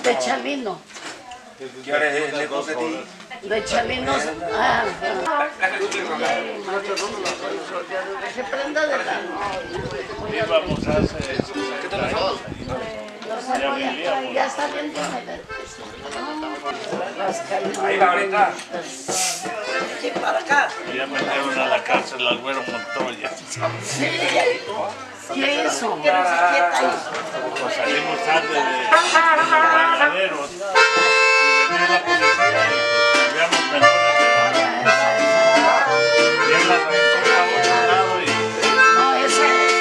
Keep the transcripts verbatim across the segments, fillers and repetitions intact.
De Chalino. ¿Qué hora es el eco de ti? De Chalino. Ah, se prenda de la Íbamos hace sesenta años. ya está bien. Ahí va ahorita. Sí, para acá. Ya metieron a la cárcel al Güero Montoya. Sí. ¿Qué hizo? ¿Qué Pues salimos tarde de bailaderos. Y venía la policía y pues habíamos menores de edad. Y él la regresó a otro lado y... No, esa es.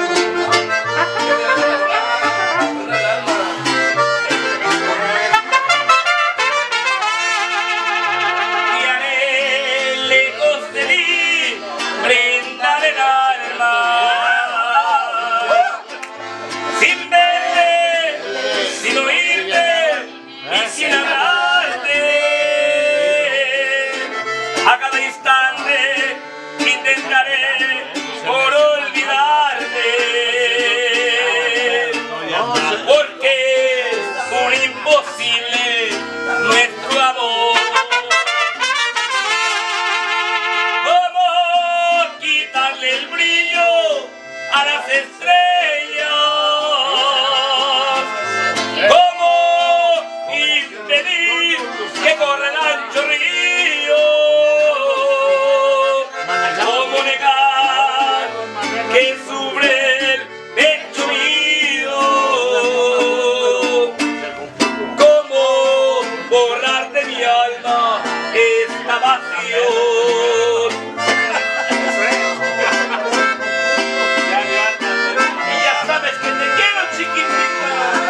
A cada instante intentaré por olvidarte, porque es un imposible nuestro amor. ¿Cómo quitarle el brillo a las estrellas? ¿Cómo impedir que corra el ancho río? ¿Cómo negar que sufre el pecho mío? ¿Cómo borrar de mi alma esta pasión? Y ya sabes que te quiero, chiquitita.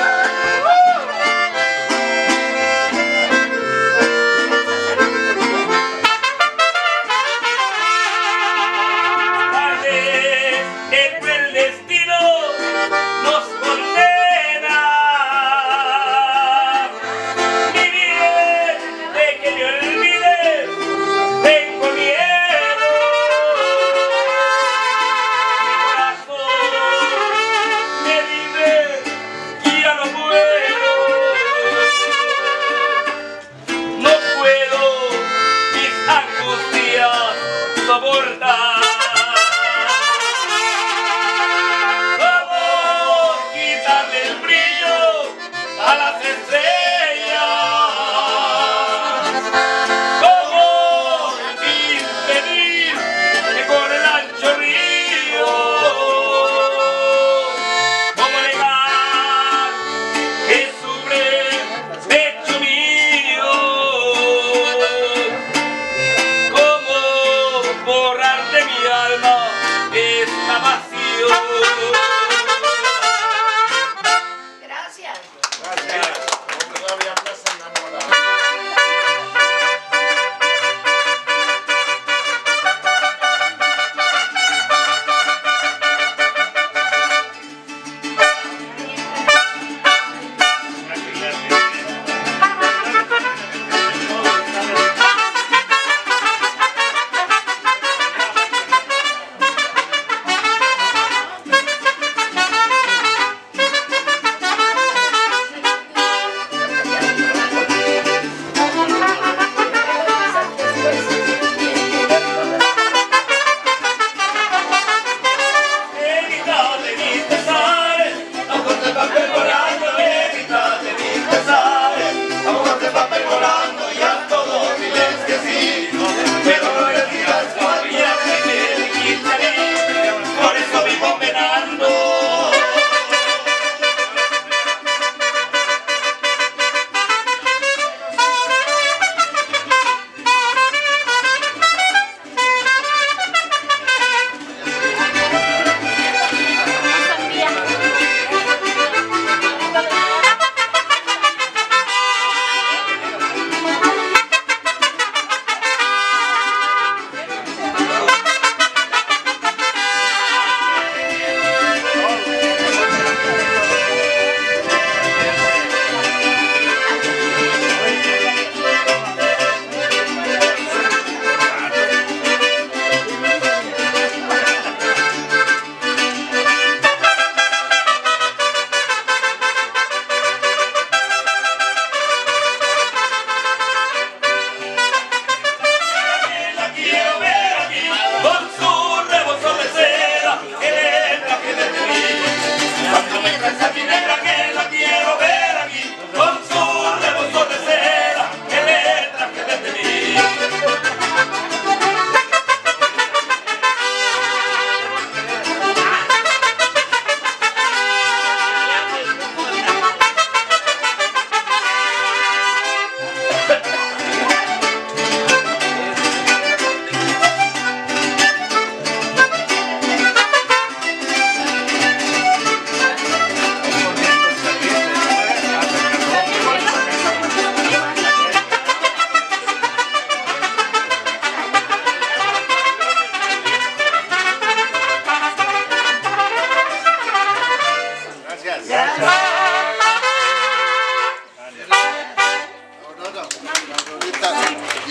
El cruel destino nos condena. Mi bien, de que me olvides, tengo mi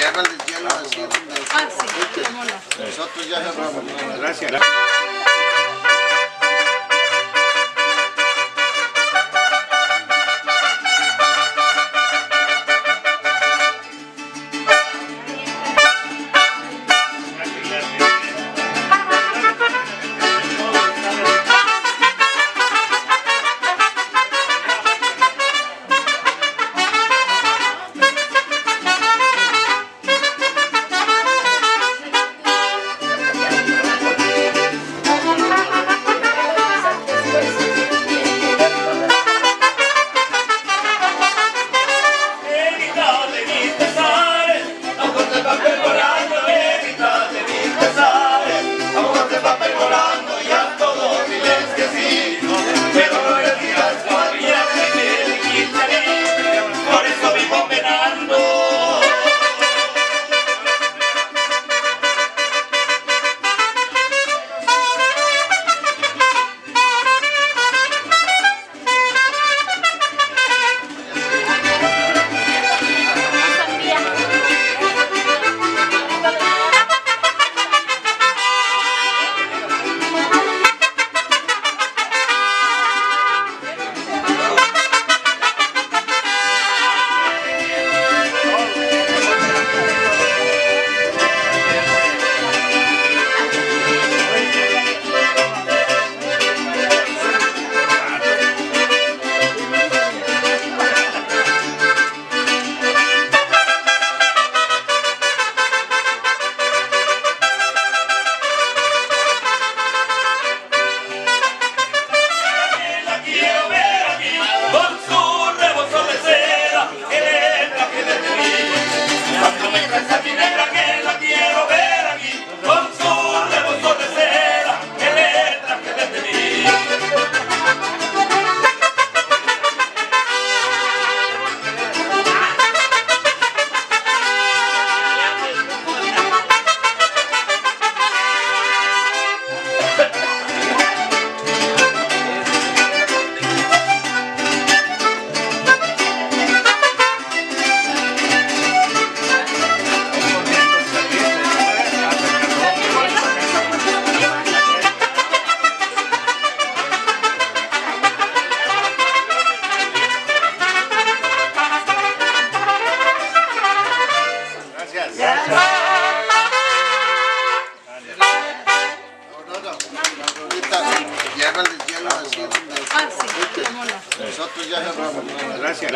Tierra del cielo, así donde Ah, sí, cómo no. nosotros ya cerramos. Gracias. Tierra del cielo, así donde Ah, sí, cómo no. nosotros ya cerramos. Gracias.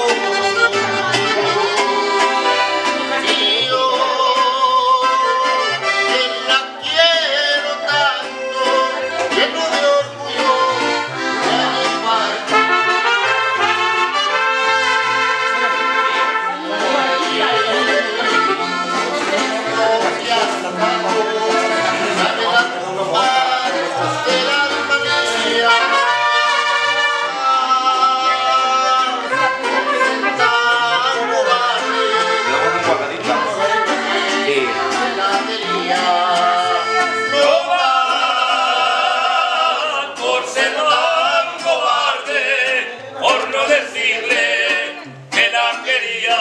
Por ser tan cobarde, por no decirle que la quería.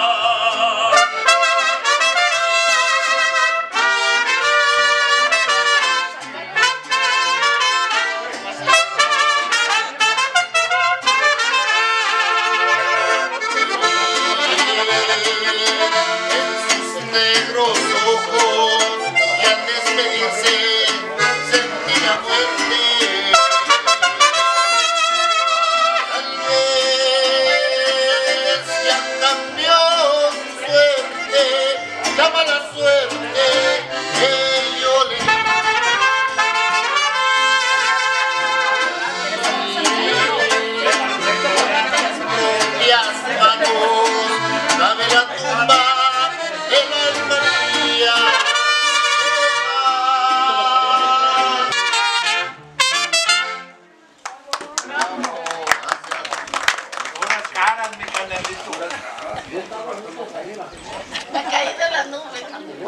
En sus negros ojos y al despedirse sentí la muerte. Tal vez ya cambió su suerte, la mala suerte que yo le di. Manos, dame la tumba de la María. Unas caras, mi canelito. Me caí de la nube.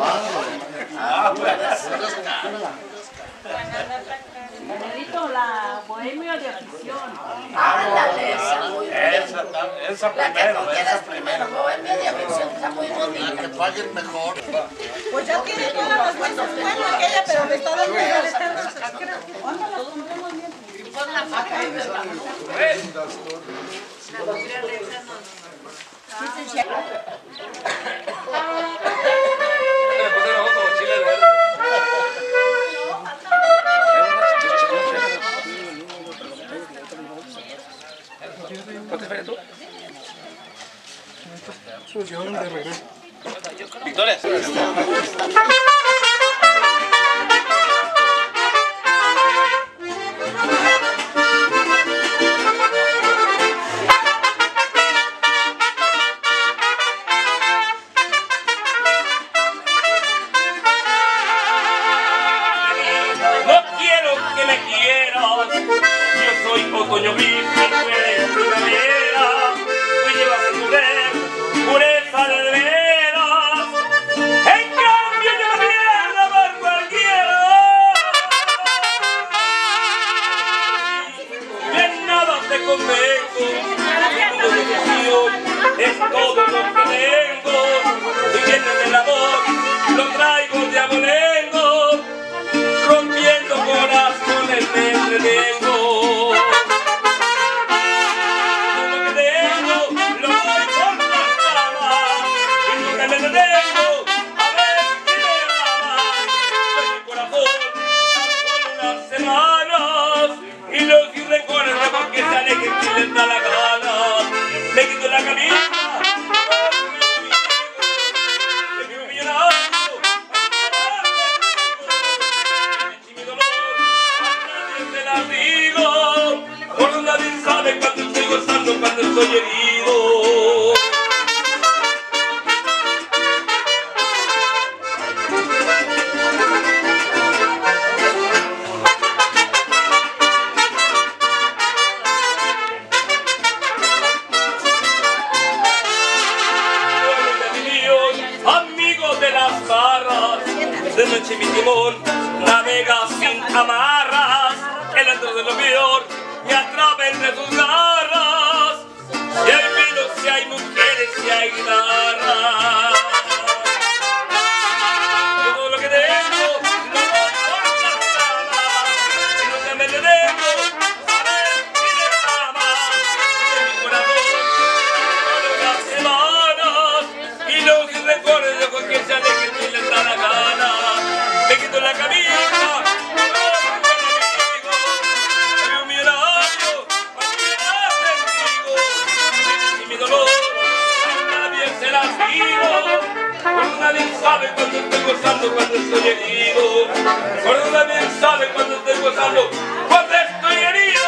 Canelito, la bohemia de afición. Ándale, esa muy Esa, esa La que primero, tú esa quieras primero. primero, bohemia de afición, está muy bonita. paguen mejor. Pues ya tiene todas las cosas buenas que ella, pero le está dando ya le está dando. ¿Cuándo las compramos bien? Pon la vaca y de la ¿Cuánto esperas tú? Sucesión de regreso. Victoria. No quiero que me quieras, yo soy otoño gris, tú eres primavera, tú llevas en tu ver pureza de veras, en cambio yo la mierda por cualquiera. Y en nada te convengo, tu decisión es todo lo que tengo, y vienes del amor, lo traigo de abolengo, rompiendo corazones me entretengo. Todo lo que tengo lo doy por las ramas y nunca me detengo a ver si me ama. Pues mi corazón tan solo unas semanas y los sin recuerdos porque se alejen si les da la gana. Le quito la camisa, le pido millonario. Por nadie sabe cuando estoy gozando, cuando estoy herido. Amigos de las barras, de noche mi timón navega sin amarras, el antro de lo peor me atrapa entre sus garras, y hay vinos, si hay mujeres, si hay guitarras. Todo lo que tengo lo doy por las ramas, y nunca me detengo a ver si me ama. De mi corazón solo las semanas, y los que recuerdo con que se alejen si les da la gana. Me quito la camisa, nadie sabe cuando estoy gozando, cuando estoy herido. Por nadie sabe cuando estoy gozando, cuando estoy herido.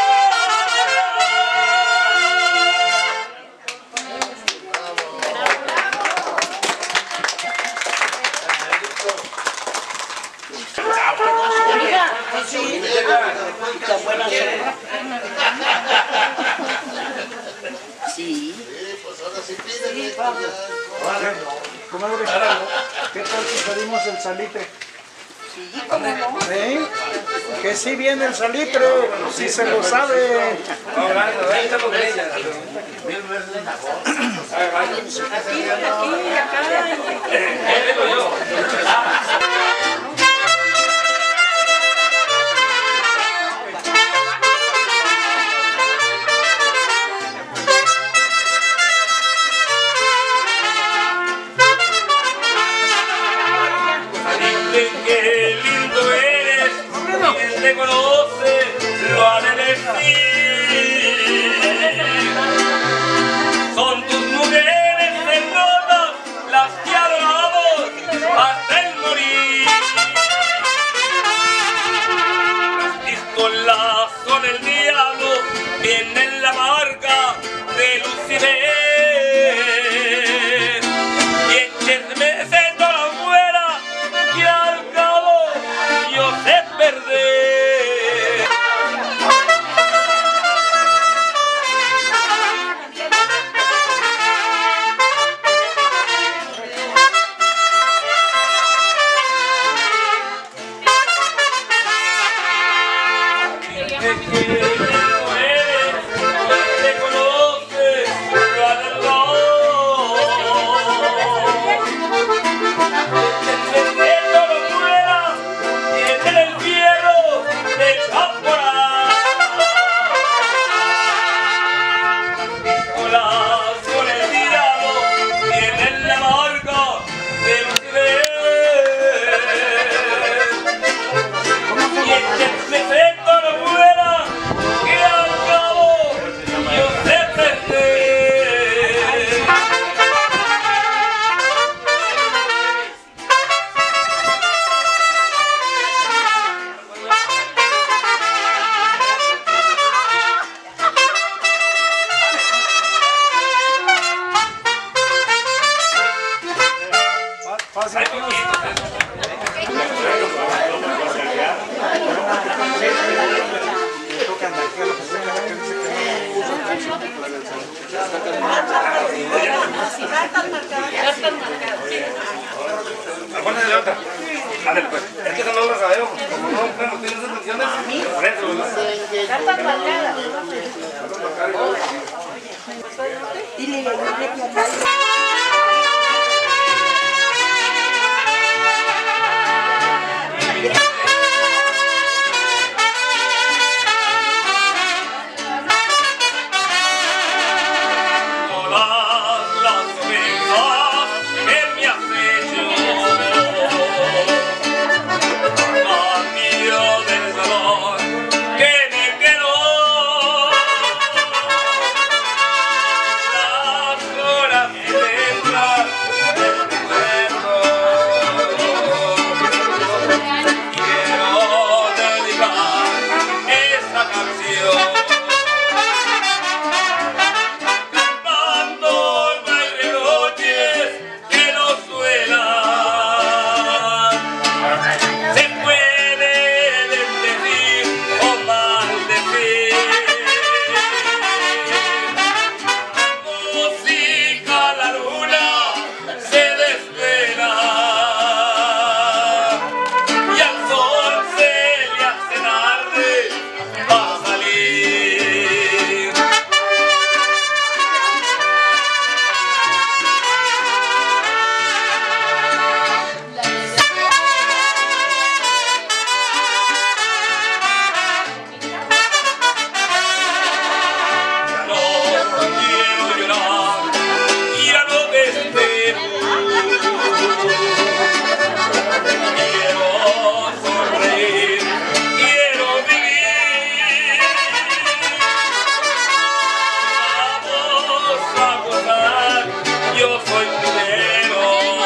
Sí. Pues ahora sí pídenle. Comadre, ¿qué tal si pedimos el salitre? Sí, cómo no. ¿Sí? Que sí viene el salitre, si se lo sabe. Aquí, aquí, acá. Qué lindo eres, quien te conoce lo ha de decir. Son tus mujeres en todas las que adoramos hasta el morir. Las pistolas son el diablo, vienen la marca de Lucifer. Y échenme ese toro fuera, que al cabo yo sé perder. así Hay que poquito. tocan aquí a la oficina, que dice que Cartas marcadas. Cartas marcadas. Acuérdate de otra. Ándale, pues. Es que eso no lo sabemos. Como no hemos tenido esas funciones, por eso, ¿verdad? Cartas marcadas. Dile, dile que acá. Todas las ofensas que me has hecho, cambio del dolor que me quedó, las horas que tendrás del recuerdo. Quiero dedicar esta canción cantando bailes que no suenan. Se puede decir o maldecir. Música la luna se desvela y al sol se le hace tarde para salir. No quiero llorar, ya no te espero. Quiero sonreír, quiero vivir. Vamos a gozar, yo soy primero.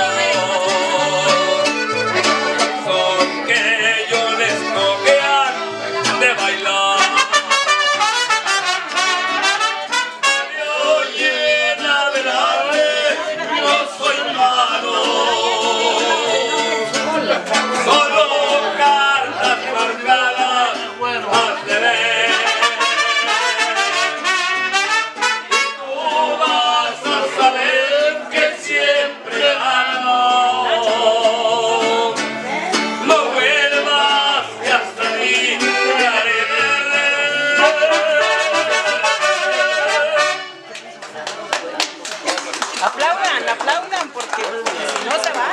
Son que yo les toquean de bailar. Llena de darle, no soy malo, solo cartas marcadas has de ver. Tú vas a saber que siempre gano. No vuelvas que hasta ahí te haré perder. Aplaudan, aplaudan, porque si no se va.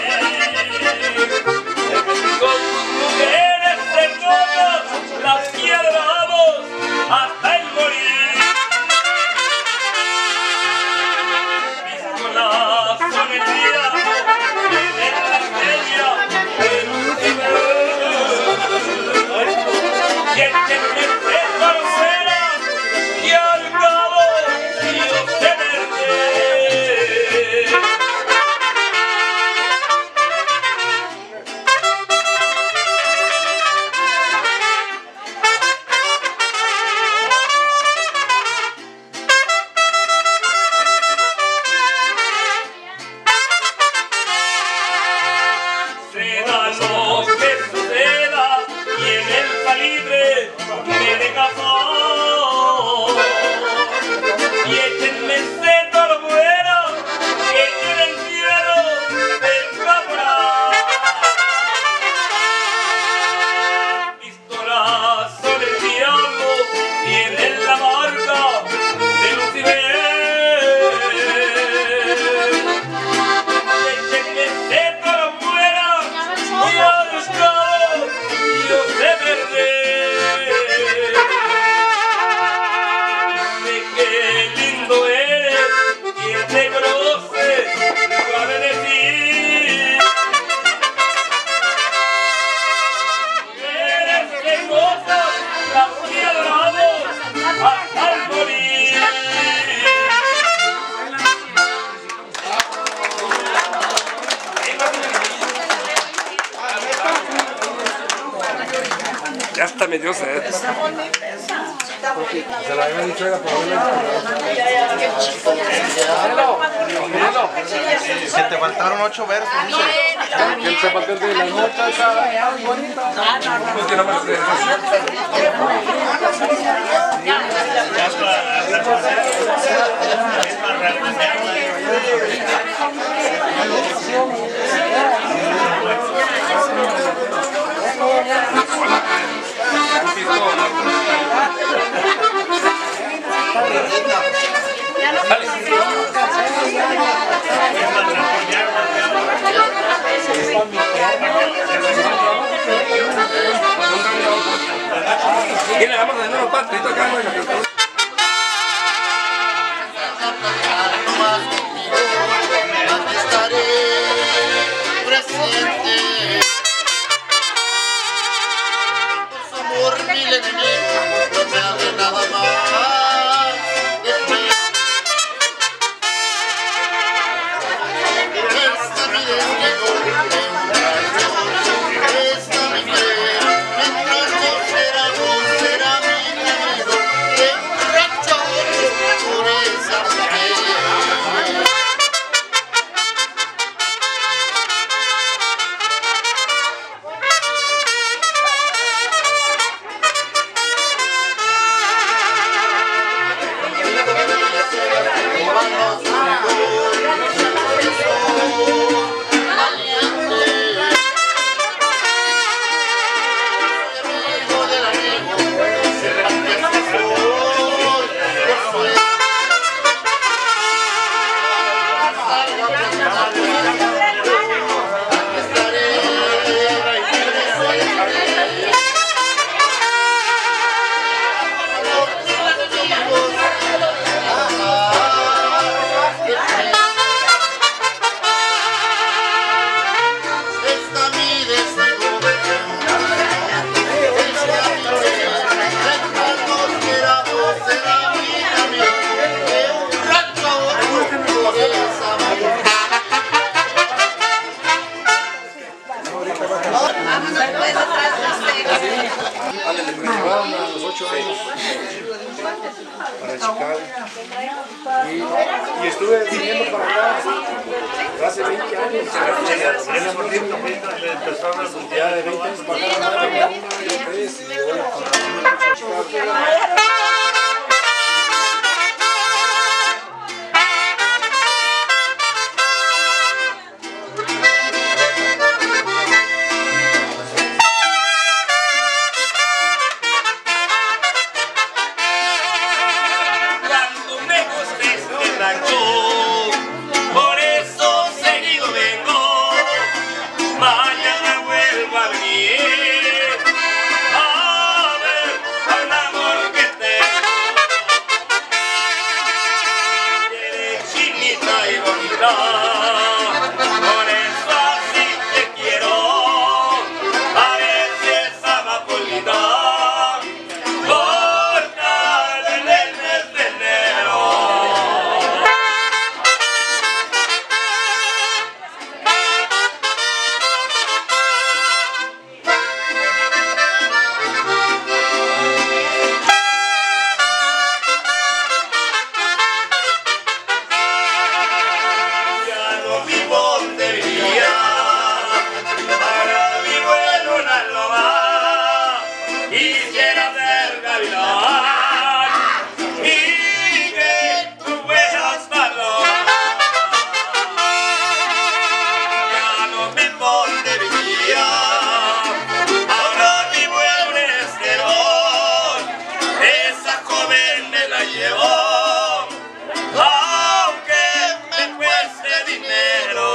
Con mujeres hermosas las quiero. me dio sed. Se la había dicho era para Que te faltaron ocho versos. que el zapatel de la nota está bonito. Pues que no me lo crees. Ya para reponer, es para reponerla. ¿Quién le vamos a tener unos patritos acá? Aquí estaré presente. Por su amor mil enemigos no me hace nada más de fe. Esta mi destino, esta mi fe. Mientras no será, no será mi querido. De un rancho por esa mujer. Llevaron a los ocho años para Chicago y, y estuve viniendo para acá hace veinte años. En un poquito empezaron a estudiar de veinte años para acá. Por eso seguido vengo, mañana vuelvo a venir a ver al amor que tengo. Eres chinita y bonita, por eso así te quiero. A veces amapolita, por tal en el mes de enero. Quisiera ser gavilán y que tú fueras paloma. Ya no vivo donde vivía, ahora vivo en un Esquerón. Esa joven me la llevó, aunque me cueste dinero.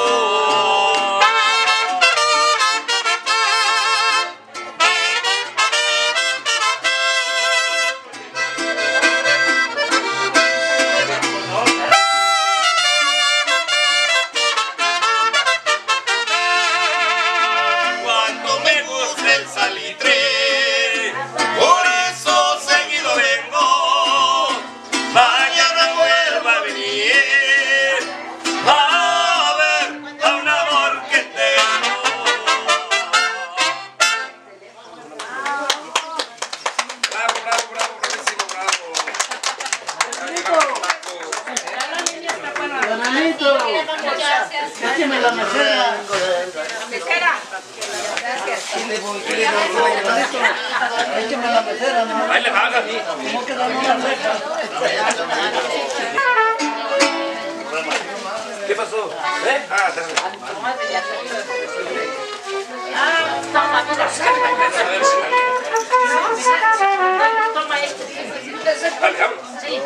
Cuando me gusta el salitre, por eso seguido vengo, Écheme la mesera. Mesera. Écheme la mesera, ¿no? Ahí le bajas, sí. ¿Cómo quedan unas letras? ¿Qué pasó? ¿Eh? Ah, espérame. Toma este. Dale, vamos. Sí.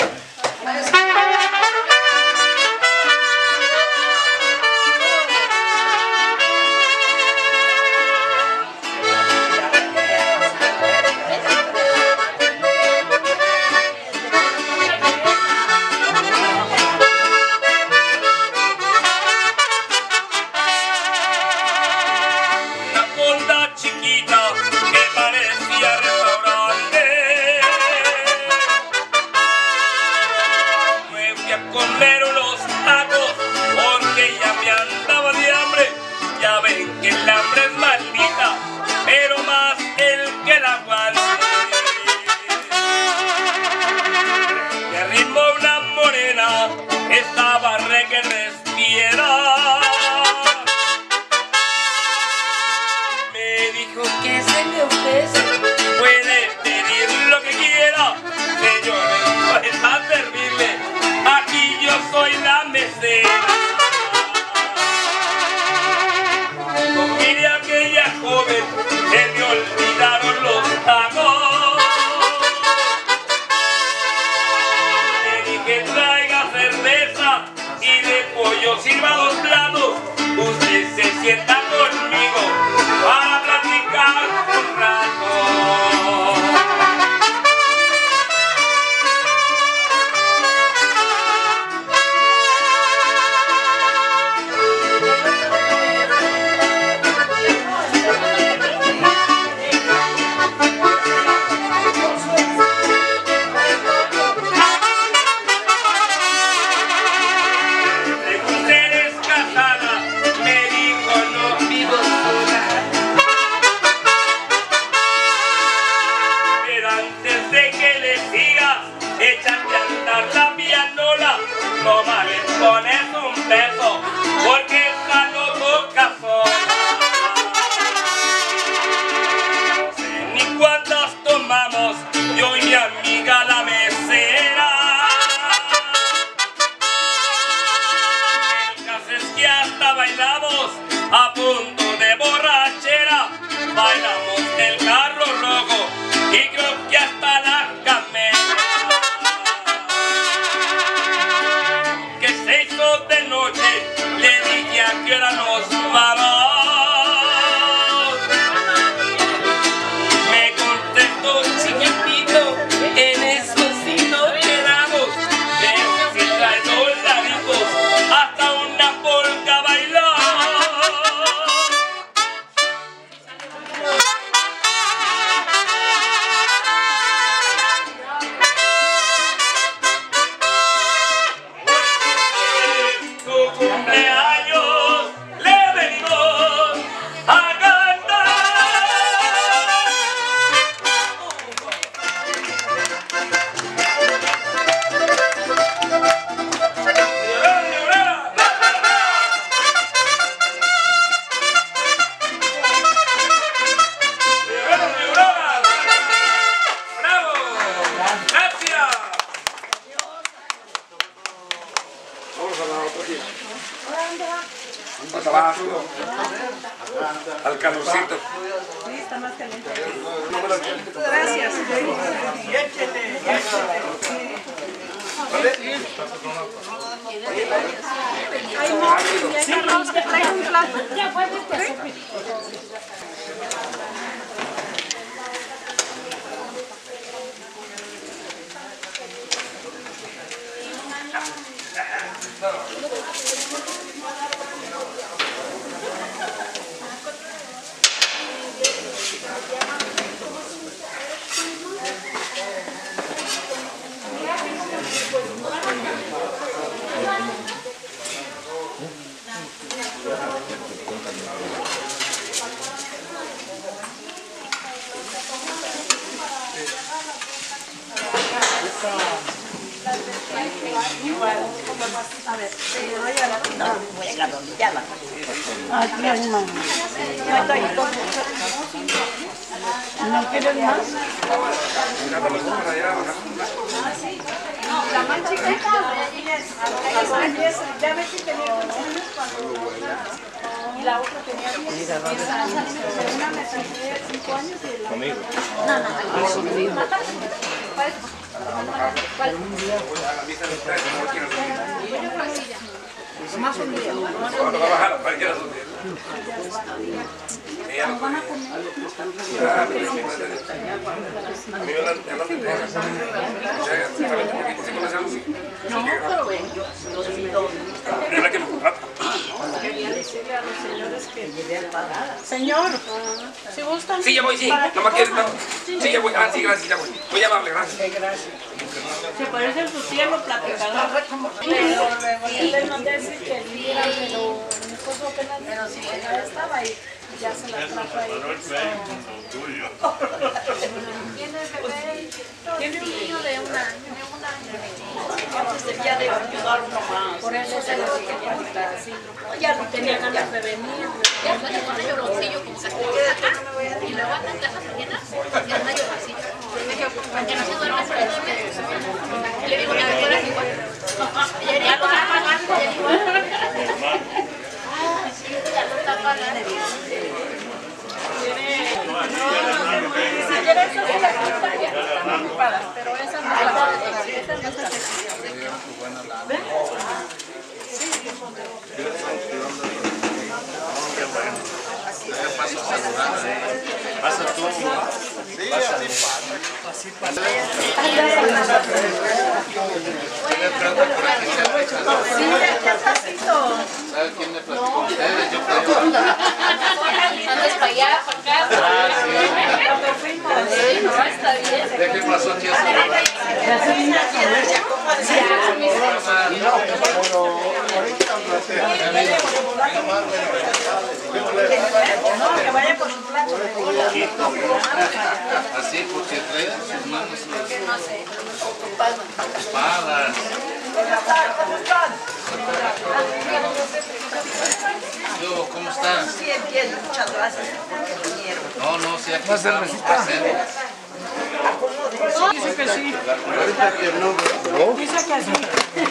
Al calorcito. Sí, está más caliente. Gracias. Hay mole y hay arroz que trae un plato. Ya puedes. Esta Igual. A ver, te voy a la No, voy a garronillarla. Aquí hay más. No estoy con ¿No quieres más? No, la más chiquita. Ya ves si tenía once años cuando y la otra tenía diez años. Una me tenía cinco años y la Conmigo. No, no, no. ¿Cuál? ¿Cuál? Más un día. Cuando va a bajar, cualquiera su día. Nos van a comer. A mí me la tendencia. Exactamente, porque sí conocemos. No, pero ven. Es la que me ocupa. Señor, si gustan. Sí, ya voy, sí. Nomás que... Sí, ya voy. Ah, sí, gracias, ya voy. Voy a llamarle, gracias. Se parece a su tía, lo platicaron. Pero luego él no dice que viera, pero mi esposo apenas pero sí, ya estaba y ya se la trajo ahí. Tiene un niño de un año. Antes debía de ayudar uno más. Por eso se lo dije para ya no tenía ganas de venir. Ya estoy con el bolsillo como que se queda acá y luego anda en cajas ajenas y anda yo así. Para que no se duerma por el y le digo, ya me fueras igual. Y ella ya lo está pagando. Ya lo está pagando. Si quieres, eso sí las están ocupadas, pero esa no esa no está. ¿Ven? Pasa tú. Sí, así pasa. Así pasa. Sí, despacito. ¿Sabe quién me platicó? Ustedes, yo creo. Andas para allá, para acá. Cuando fuimos. No, está bien. ¿De qué pasó aquí a saludar? No, pero ahorita No, que vaya con un plato. Así, porque trae en sus manos No sé, ocupadas. espadas. ¿Cómo están? Yo, ¿cómo estás? Bien, bien, muchas gracias por vinieron. No, no, sí, aquí estamos presentes. Dice que sí. Ahorita que no, Dice que sí.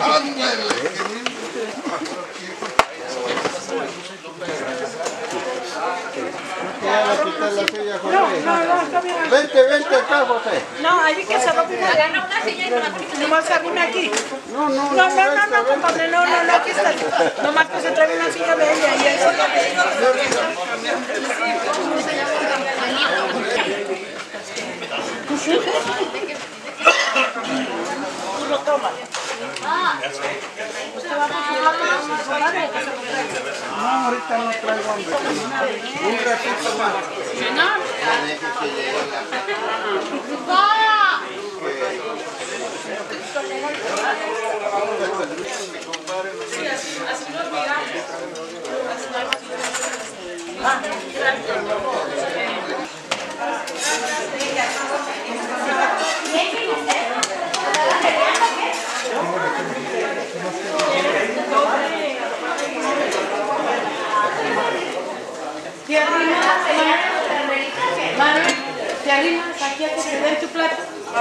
No, no, no, está bien. Vente, vente acá, José. No, ahí que se lo pida. Agarra una silla y me la pones. Nomás se arrime aquí. No, no, no, no, no, compadre, no, no, no, aquí está. Nomás que se trae una silla de ella y eso. Tú lo tomas. Usted va a No, ahorita no traigo hambre. Un ratito más. ya deje que llegue la... Te arrimas, Manuel, te arrimas aquí a que te den tu plato.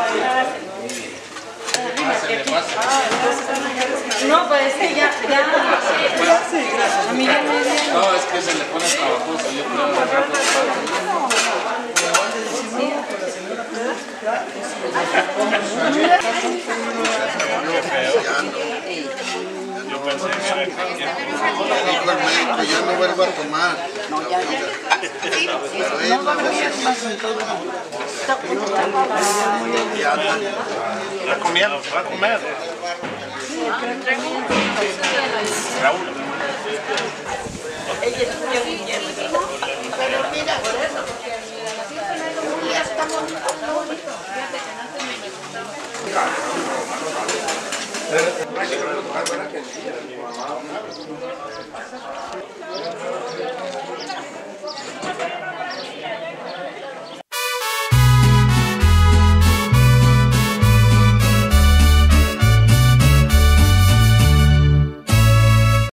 No, pues es que ya, ya. A mí ya me dio. No, es que se le pone trabajoso, yo creo. Yo pensé que era Dijo el médico, ya no vuelvo a tomar. No, ya, ya. Pero él no está comiendo, va a comer. Raúl. Ella es muy bien. Pero mira, por eso, porque ya estamos. Ay,